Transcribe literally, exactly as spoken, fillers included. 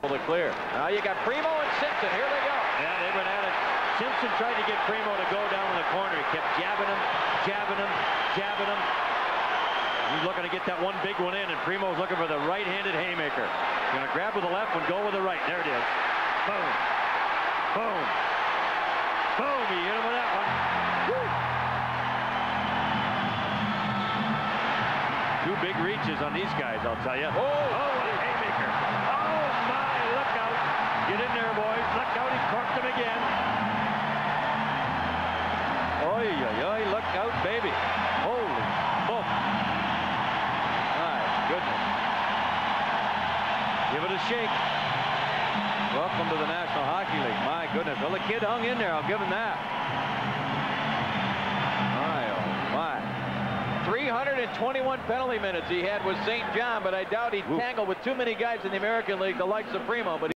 To clear. Now you got Primo and Simpson. Here they go. Yeah, they went at it. Simpson tried to get Primo to go down in the corner. He kept jabbing him, jabbing him, jabbing him. He's looking to get that one big one in, and Primo's looking for the right-handed haymaker. Going to grab with the left one, go with the right. There it is. Boom. Boom. Boom. He hit him with that one. Woo. Two big reaches on these guys, I'll tell you. Oh, oh what a haymaker. Oh, my. Look out. Get in there, boys. Look out. He corked him again. Oy, oy, oy. Look out, baby. Holy smoke. My goodness. Give it a shake. Welcome to the National Hockey League. My goodness. Well, the kid hung in there. I'll give him that. My, oh, my. three hundred twenty-one penalty minutes he had with Saint John, but I doubt he tangled with too many guys in the American League, the likes of Primo. But